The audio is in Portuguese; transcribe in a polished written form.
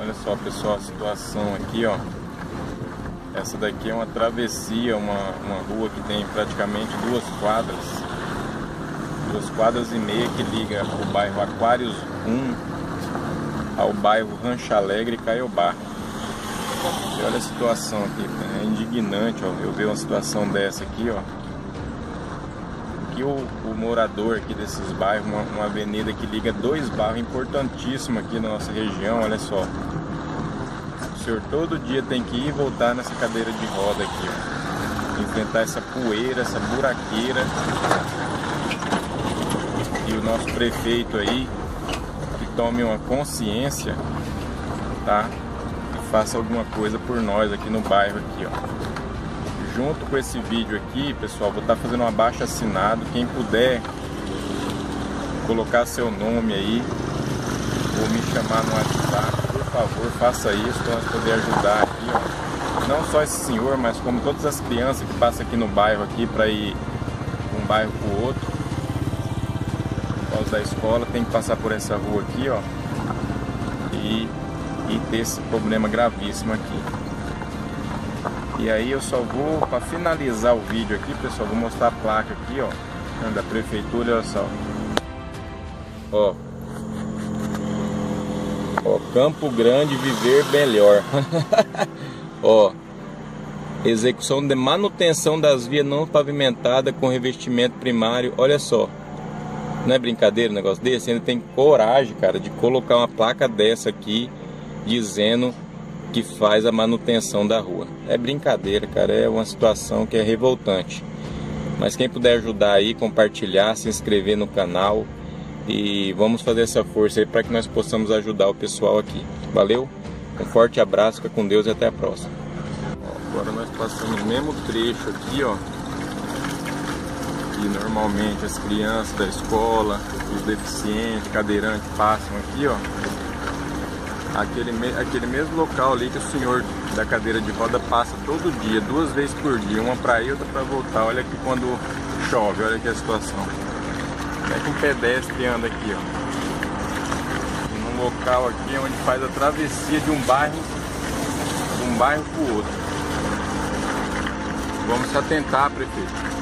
Olha só, pessoal, a situação aqui, ó. Essa daqui é uma travessia, uma rua que tem praticamente 2 quadras e meia, que liga o bairro Aquários 1 ao bairro Rancho Alegre e Caiobá. E olha a situação aqui, é indignante, ó, eu ver uma situação dessa aqui, ó. Que o morador aqui desses bairros, uma avenida que liga 2 bairros importantíssimos aqui na nossa região, olha só. O senhor todo dia tem que ir e voltar nessa cadeira de roda aqui, ó. Enfrentar essa poeira, essa buraqueira. E o nosso prefeito aí, que tome uma consciência, tá? E faça alguma coisa por nós aqui no bairro aqui, ó. Junto com esse vídeo aqui, pessoal, vou estar fazendo um abaixo-assinado. Quem puder colocar seu nome aí ou me chamar no WhatsApp, por favor, faça isso para nós poder ajudar aqui, ó. Não só esse senhor, mas como todas as crianças que passam aqui no bairro aqui para ir de um bairro para o outro. Por causa da escola, tem que passar por essa rua aqui, ó. E ter esse problema gravíssimo aqui. E aí eu só vou, para finalizar o vídeo aqui, pessoal, vou mostrar a placa aqui, ó, da prefeitura, olha só. Ó, Campo Grande viver melhor. Ó, execução de manutenção das vias não pavimentadas com revestimento primário, olha só. Não é brincadeira um negócio desse? Ainda tem coragem, cara, de colocar uma placa dessa aqui, dizendo que faz a manutenção da rua. É brincadeira, cara, é uma situação que é revoltante. Mas quem puder ajudar aí, compartilhar, se inscrever no canal e vamos fazer essa força aí para que nós possamos ajudar o pessoal aqui. Valeu? Um forte abraço, fica com Deus e até a próxima. Ó, agora nós passamos o mesmo trecho aqui, ó. E normalmente as crianças da escola, os deficientes, cadeirantes passam aqui, ó. Aquele mesmo local ali que o senhor da cadeira de roda passa todo dia, 2 vezes por dia, uma para ir, outra para voltar. Olha aqui quando chove, olha aqui a situação. É que um pedestre anda aqui, ó. Num local aqui onde faz a travessia de um bairro para o outro. Vamos se atentar, prefeito.